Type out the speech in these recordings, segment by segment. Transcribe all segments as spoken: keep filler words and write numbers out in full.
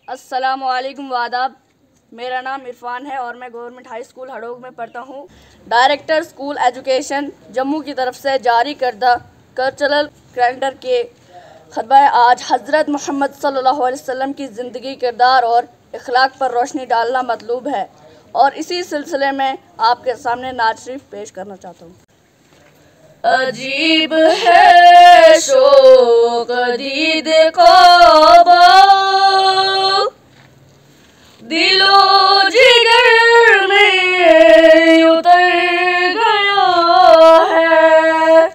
अस्सलामु अलैकुम वादाब। मेरा नाम इरफान है और मैं गवर्नमेंट हाई स्कूल हड़ोग में पढ़ता हूँ। डायरेक्टर स्कूल एजुकेशन जम्मू की तरफ से जारी करदा कल्चरल कैलेंडर के खतबा आज हज़रत मोहम्मद सल्लल्लाहु अलैहि वसल्लम की ज़िंदगी, किरदार और इखलाक पर रोशनी डालना मतलूब है और इसी सिलसिले में आपके सामने नात शरीफ पेश करना चाहता हूँ। अजीब है शौक दीद काबा, दिलो जिगर में उतर गया है।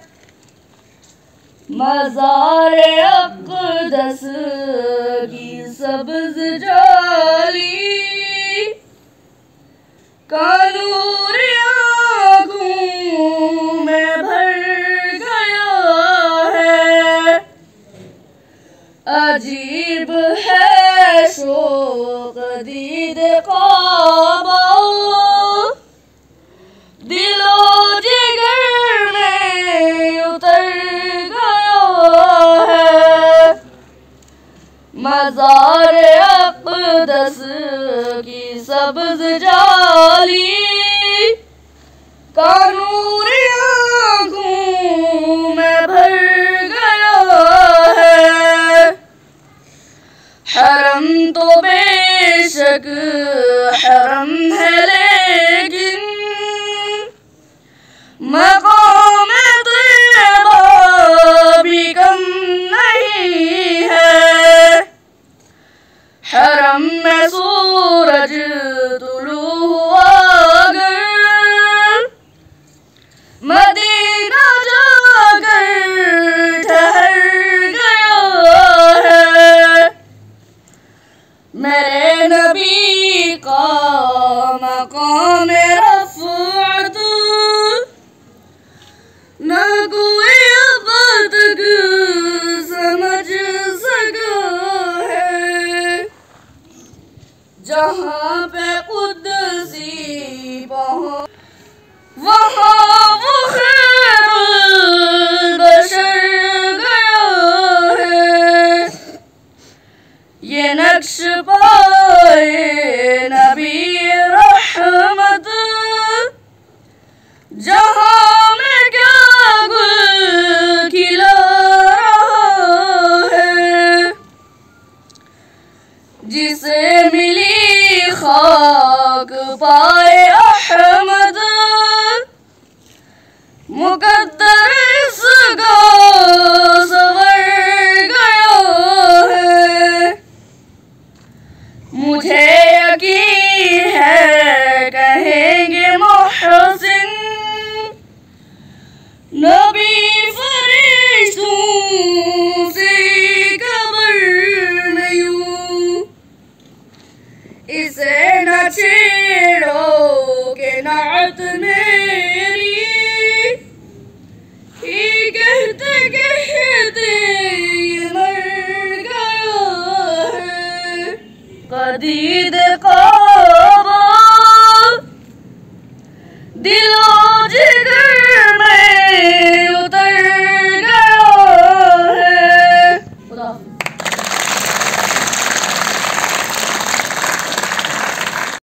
मज़ार अक़दस की सब्ज़ जाली कानूर आँखों में भर गया है। अजीब है शौक़ दीद काबा, दिलो जिगर में उतर गया है। मज़ार अक़दस की सब्ज़ जाली कानूर आँखों में भर गया है। हरम तो बेशक हरम है, लेकिन मक़ाम तैयबा भी कम नहीं है। हरम में सूरज तुलू हुआ अगर मदीना जाकर ठहर गया है। मेरे नबी का मकाम रफ़अत न कोई अब तक समझ सका है। जहाँ पे कुद्सी पहुँच वहाँ वो खैरुल बशर गया है। ये नक्श पाए नबी रहमत, जहाँ में क्या गुल खिला रहा है। जिसे मिली खाक पाए अहमद, मुकद्दर इसका सवर गया है। मुझे यकीन है कहेंगे मोहसिन, नबी फरिश्तों से खबर में यूं। इसे न छेड़ो के नात मेरी, ही कहते कहते ये मर गया है। कदीद काबा दिल